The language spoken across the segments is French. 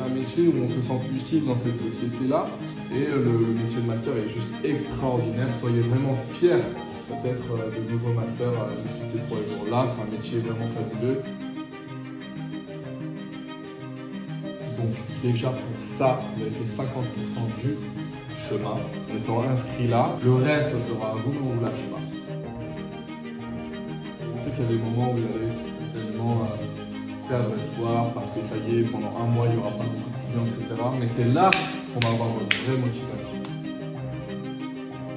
un métier où on se sent utile dans cette société-là. Et le métier de masseur est juste extraordinaire. Soyez vraiment fiers d'être de nouveaux masseurs issus de ces 3 jours-là. C'est un métier vraiment fabuleux. Donc déjà pour ça, vous avez fait 50% du chemin en étant inscrit là. Le reste, ça sera à vous, mais on ne vous lâche pas. Je sais qu'il y a des moments où vous allez tellement perdre espoir parce que ça y est, pendant un mois, il n'y aura pas beaucoup de clients, etc. Mais c'est là qu'on va avoir votre vraie motivation.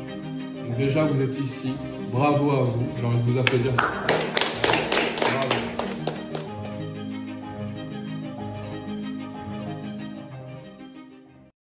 Donc déjà, vous êtes ici. Bravo à vous. J'ai envie de vous applaudir pour ça. Bravo.